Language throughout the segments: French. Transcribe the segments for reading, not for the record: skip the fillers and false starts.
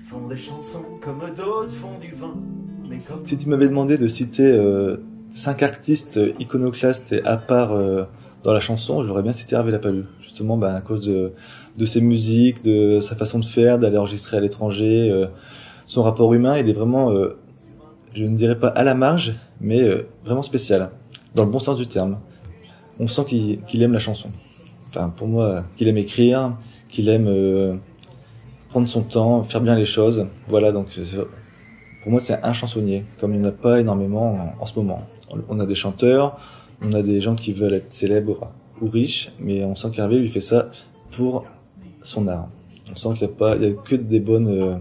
font des chansons comme d'autres font du vin. Mais comme... Si tu m'avais demandé de citer 5 artistes iconoclastes et à part dans la chanson, j'aurais bien cité Hervé Lapalus. Justement, à cause de ses musiques, de sa façon de faire, d'aller enregistrer à l'étranger, son rapport humain, il est vraiment, je ne dirais pas à la marge, mais vraiment spécial, dans le bon sens du terme. On sent qu'il aime la chanson. Enfin, pour moi, qu'il aime écrire, qu'il aime prendre son temps, faire bien les choses. Voilà, donc pour moi, c'est un chansonnier, comme il n'y en a pas énormément en ce moment. On a des chanteurs, on a des gens qui veulent être célèbres ou riches, mais on sent qu'Hervé lui fait ça pour son art. On sent qu'il n'y a que des bonnes,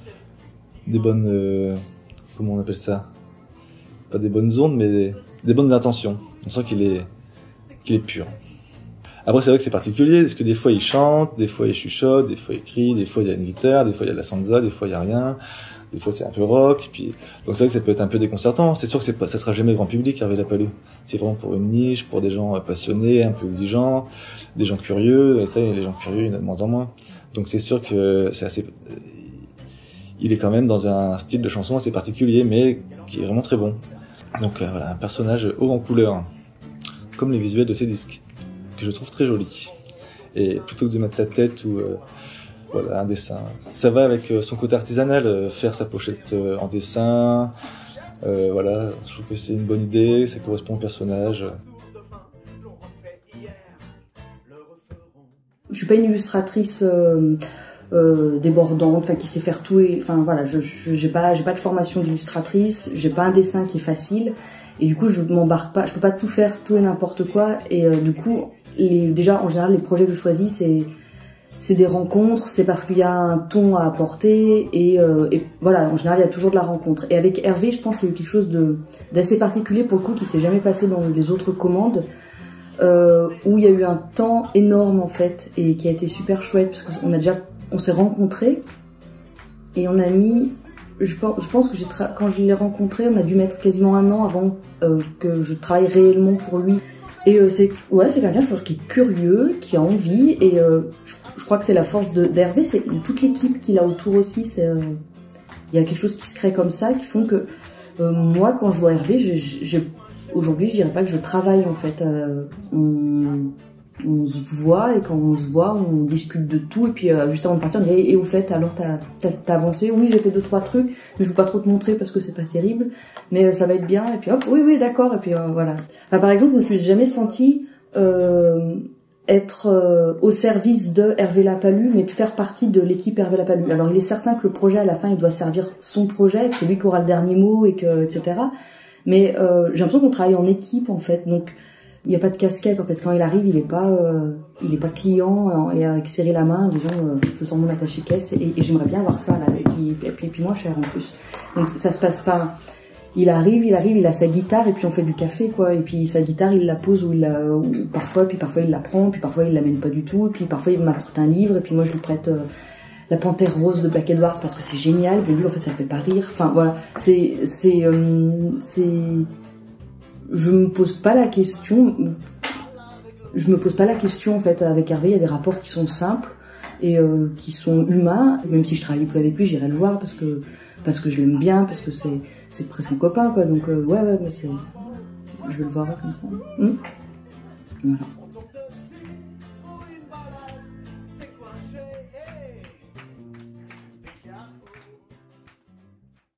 comment on appelle ça? Pas des bonnes ondes, mais des bonnes intentions. On sent qu'il est pur. Après, c'est vrai que c'est particulier, parce que des fois il chante, des fois il chuchote, des fois il crie, des fois il y a une guitare, des fois il y a de la salsa, des fois il y a rien, des fois c'est un peu rock, puis donc c'est vrai que ça peut être un peu déconcertant. C'est sûr que ça sera jamais grand public, Hervé Lapalus. C'est vraiment pour une niche, pour des gens passionnés, un peu exigeants, des gens curieux, et ça, les gens curieux, il y en a de moins en moins. Donc c'est sûr que il est quand même dans un style de chanson assez particulier, mais qui est vraiment très bon. Donc voilà, un personnage haut en couleur, comme les visuels de ses disques, que je trouve très joli. Et plutôt que de mettre sa tête ou voilà, un dessin, ça va avec son côté artisanal, faire sa pochette en dessin. Voilà, je trouve que c'est une bonne idée, ça correspond au personnage. Je suis pas une illustratrice débordante, enfin qui sait faire tout. Enfin voilà, j'ai pas de formation d'illustratrice, j'ai pas un dessin qui est facile. Et du coup, je m'embarque pas, je peux pas tout faire, tout et n'importe quoi. Et du coup, déjà en général, les projets que je choisis, c'est des rencontres, c'est parce qu'il y a un ton à apporter et voilà, en général, il y a toujours de la rencontre. Et avec Hervé, je pense qu'il y a eu quelque chose d'assez particulier pour le coup qui s'est jamais passé dans les autres commandes, où il y a eu un temps énorme en fait et qui a été super chouette parce on s'est rencontrés et on a mis, je pense que quand je l'ai rencontré, on a dû mettre quasiment 1 an avant que je travaille réellement pour lui. Et c'est quelqu'un, je pense, qui est curieux, qui a envie, et je crois que c'est la force d'Hervé, c'est toute l'équipe qu'il a autour aussi. Il y a quelque chose qui se crée comme ça, qui font que moi, quand je vois Hervé, aujourd'hui, je dirais pas que je travaille en fait. On se voit, et quand on se voit, on discute de tout, et puis juste avant de partir, on dit et au fait, alors t'as avancé? Oui, j'ai fait 2-3 trucs, mais je veux pas trop te montrer parce que c'est pas terrible, mais ça va être bien, et puis hop, oui, d'accord, et puis voilà. Enfin, par exemple, je me suis jamais sentie être au service de Hervé Lapalus, mais de faire partie de l'équipe Hervé Lapalus. Alors, il est certain que le projet, à la fin, il doit servir son projet, que c'est lui qui aura le dernier mot, etc. Mais j'ai l'impression qu'on travaille en équipe, en fait, donc il n'y a pas de casquette en fait. Quand il arrive, il est pas client et avec serrer la main en disant je sens mon attaché caisse et j'aimerais bien avoir ça là et puis moins cher en plus. Donc ça se passe pas. Il arrive, il a sa guitare et puis on fait du café quoi. Et puis sa guitare il la pose ou parfois il la prend, puis parfois il l'amène pas du tout. Et puis parfois il m'apporte un livre et puis moi je lui prête La Panthère Rose de Black Edwards parce que c'est génial. Mais lui en fait ça le fait pas rire. Enfin voilà, je me pose pas la question en fait avec Hervé. Il y a des rapports qui sont simples et qui sont humains. Même si je travaille plus avec lui, j'irai le voir parce que je l'aime bien, parce que c'est presque un copain quoi. Donc ouais mais je vais le voir comme ça. Voilà.